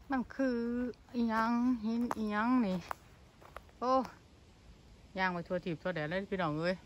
มันคืออีหยังหินอีหยังนี่โอ้ย่างไปทัวทีบทัวแดดเลยพี่น้องเอ้ย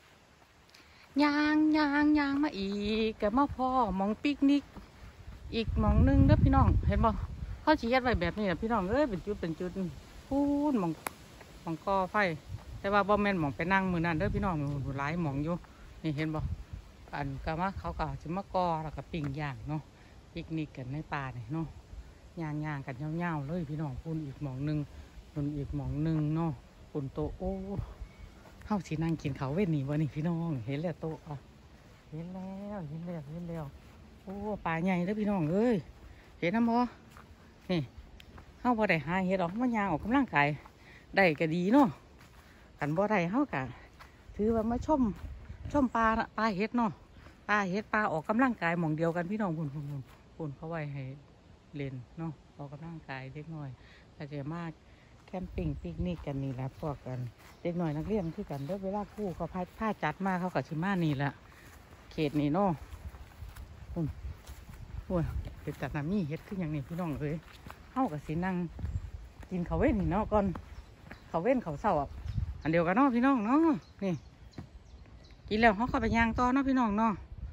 ย่างมาอีกแกมาพ่อมองปิกนิกอีกมองนึงเด้อพี่น้องเห็นบ่เขาชี้ยัดไว้แบบนี้แหละพี่น้องเอ้ยเป็นจุดพูนมองก่อไฟแต่ว่าบ่แม่นมองไปนั่งมือนั่นเด้อพี่น้องหลายมองอยู่นี่เห็นบ่อันก็มาเขาก็จะมาก่อแล้วก็ปิ้งย่างเนาะปิกนิกกันในป่าเนี่ยเนาะย่างกันเงาเลยพี่น้องพูนอีกมองนึงพูนอีกมองนึงเนาะพูนโตโอ้เฮาสินั่งกินข้าวเว้นนี่บ่นี่พี่น้องเห็นแล้วโตอ่ะเห็นแล้วโอ้ปลาใหญ่เด้อพี่น้องเอ้ยเห็นน้ำบ่นี่เฮาบ่ได้หาเห็ดหรอกมันย่างออกกำลังกายได้ก็ดีเนาะกันบ่ได้เฮาก็ถือว่ามาชมปลาเห็ดเนาะปลาออกกำลังกายหม่องเดียวกันพี่น้องพูนเขาไว้ให้เล่นเนาะออกกำลังกายเล็กน้อยก็จะมาแคมปิ้งปิกนิกกันนี่แหละพวกกันเด็กหน่อยนักเรียนคือกันเด้อเวลาครูเขาผ้าจัดมาเขากับชิมานี่แหละเขตนี่เนาะคุณเป็นจัดน้ำมีเฮ็ดขึ้นอย่างนี้พี่น้องเลยเข้ากับสินั่งกินข้าวเว้นนี่เนาะก่อนข้าวเว้นข้าวเช้าอันเดียวกันเนาะพี่น้องเนาะนี่กินแล้วเขาเข้าไปย่างต่อเนาะพี่น้องเนาะ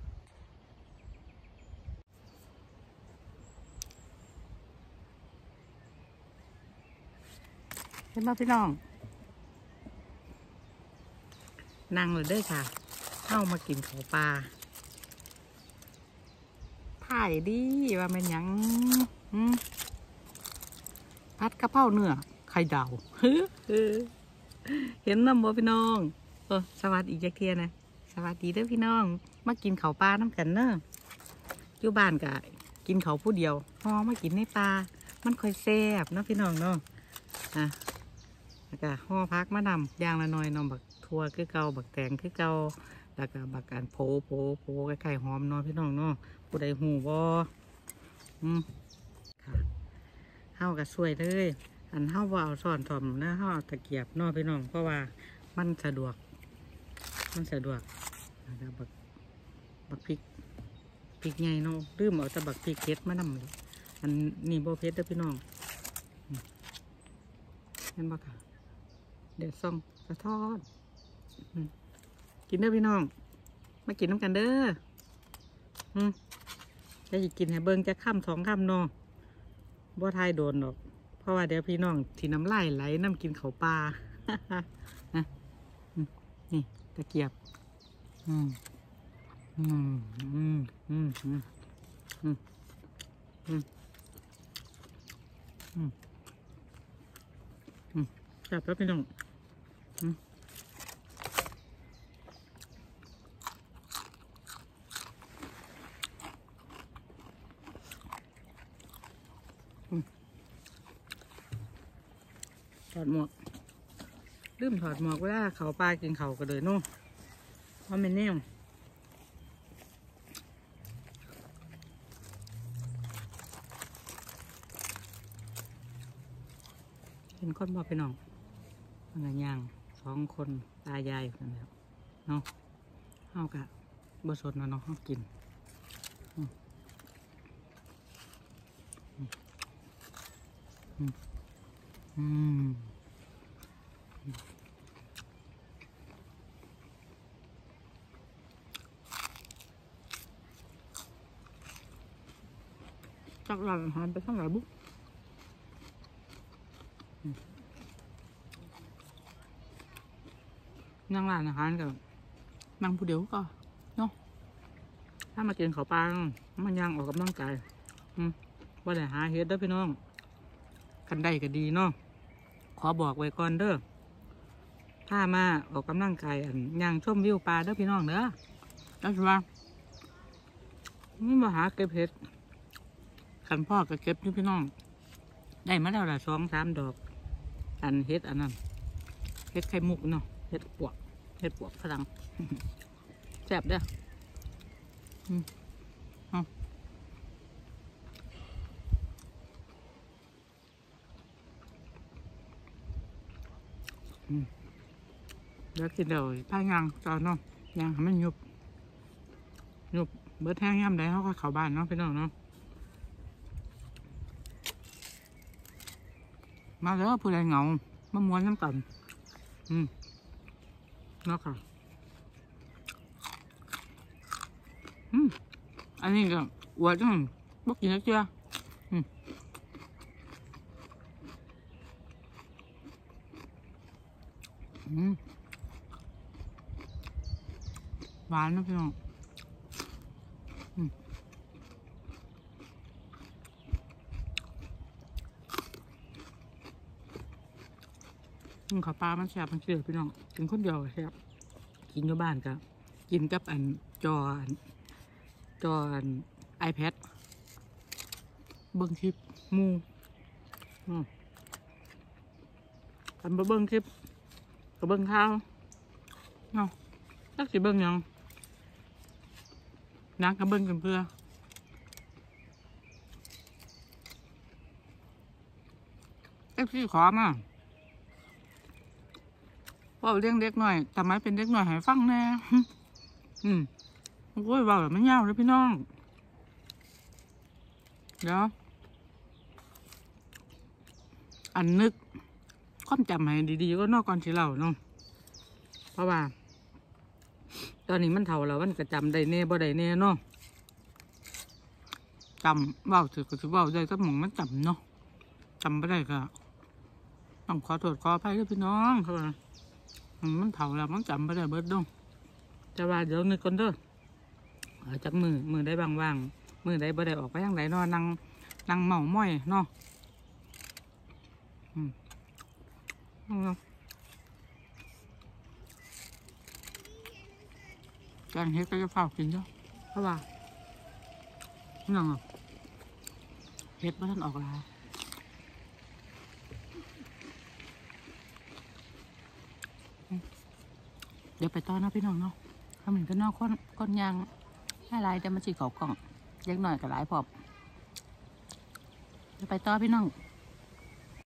เห็นไหมพี่น้องนั่งเลยได้ค่ะเข้ามากินข้าวปลาถ่ายดีว่ามันยังผัดกะเพราเนื้อไข่ดาวเห็นน้ำบ่พี่น้องสวัสดีจักเทียนะสวัสดีเด้อพี่น้องมากินข้าวปลาน้ำกันเนอะอยู่บ้านกะกินข้าวผู้เดียวพอมากินในปลามันค่อยแซ่บเนาะพี่น้องเนาะแล้วก็ห่อพักมะนำย่างละหน่อยน้องบักทั่วคือเก่าบักแตงคือเก่าแล้วก็บักการโผไข่หอมเนาะพี่น้องเนาะผู้ใดหูบ่ค่ะเฮาก็ช่วยเลยอันเฮาว่าเอาซ่อนถ่อมนะเฮาเอาตะเกียบเนาะพี่น้องเพราะว่ามันสะดวกแล้วก็บักพริกใหญ่เนาะลืมเอาแต่บักพริกเผ็ดมานำเลยอันนี้บ่เผ็ดเด้อพี่น้องเห็นบ่ค่ะเดี๋ยวส่องสะทอดกินเด้อพี่น้องมากินน้ำกันเด้อจะกินให้เบิ่งจะค่ำ2 ค่ำเนาะบ่ทายโดนหรอกเพราะว่าเดี๋ยวพี่น้องที่น้ำลายไหลน้ำกินข้าวปลานะนี่ตะเกียบจับแล้วพี่น้องถอดหมวกลืมถอดหมวกเวลาเขาปลากินเขาก็เลยเนาะเพราะมันแน่วเห็นคนบ่ไปน้องมันย่าง2 คนตายายกันแล้วเนาะเฮากะบ่สดเนาะเฮากินจากร้านอาหารไปข้างหลังบุ๊กนั่งร้านอาหารกับนั่งผู้เดียวก็เนาะถ้ามากินข้าวปลามันย่างออกกำลังกายว่าได้หาเฮ็ดเด้อพี่น้องกันได้ก็ดีเนาะขอบอกไว้ก่อนเด้อถ้ามาออกกำลังกายย่างชมวิวปลาเด้อพี่น้องเด้อแล้วใช่ไหมนี่มาหาเก็บเห็ดขันพ่อก็เก็บนี่พี่น้องได้มาแล้วละ2-3 ดอกเห็ดอันนั้นเห็ดไข่มุกเนาะเห็ดปวกฝรั่งแซ่บเด้อแล้วกินเดี๋ยวถ้ายางจอเนาะยางให้มันยุบเบิดแห้งย่ำได้เขาก็เข้าบ้านเนาะพี่น้องเนาะมาแล้วผู้ใดเหงามาม้วนน้ำกันเนาะค่ะอันนี้ก็อวดจังบ่กินแล้วเจ้าหวานนะพี่น้องข้าวปลามันแซ่บมันเกลือพี่น้องกินคนเดียวแซ่บกินอยู่บ้านก็กินกับจอiPad เบิ้งคลิปมูกันเบิ้งคลิปกับเบิ้งข้าวเนาะตักสิเบิ้งยังนักกับเบิ้งกันเพื่อที่ขอมาว่าเลี้ยงเด็กหน่อยทำไมเป็นเด็กหน่อยให้ฟังแน่โอ้ยว่าแบบไม่เงาเลยพี่น้องเดี๋ยวอันนึกความจำให้ดีๆก็นอกก่อนที่เราเนาะเพราะว่าตอนนี้มันเท่าแล้วมันก็จำได้แน่บ่ได้แน่เนาะจำเบ้าถือก็ถือเบ้าได้ก็มองมันจำเนาะจำไม่ได้ก็ต้องขอโทษขออภัยด้วยพี่น้องเพราะว่ามันเท่าแล้วมันจำไม่ได้เบิดดงจะว่าเดี๋ยวนึกก่อนเด้อจากมือได้บางมือได้บ่ได้ออกไปทางไหนเนาะนั่งเมาม้อยเนาะการเฮ็ดก็จะเฝ้ากินเนาะเพราะว่านั่งเฮ็ดบ่ทันออกแล้วเดี๋ยวไปต่อนะพี่น้องเนาะทำเหมือนกันเนาะก้อนยางให้ลายแต่มาจีเขากล่องเล็กหน่อยกับหลายพอบเดี๋ยวไปต่อพี่น้อง